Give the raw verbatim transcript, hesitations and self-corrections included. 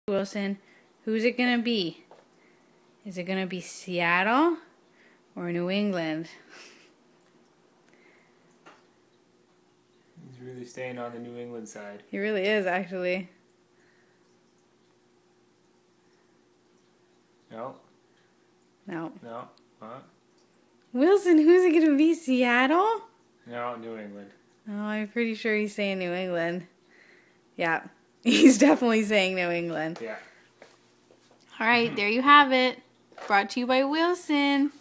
Wilson, who's it going to be? Is it going to be Seattle or New England? He's really staying on the New England side. He really is, actually. No. No. No. Huh? Wilson, who's it going to be? Seattle? No, New England. Oh, I'm pretty sure he's saying New England. Yeah, he's definitely saying New England. Yeah. All right, there you have it. Brought to you by Wilson.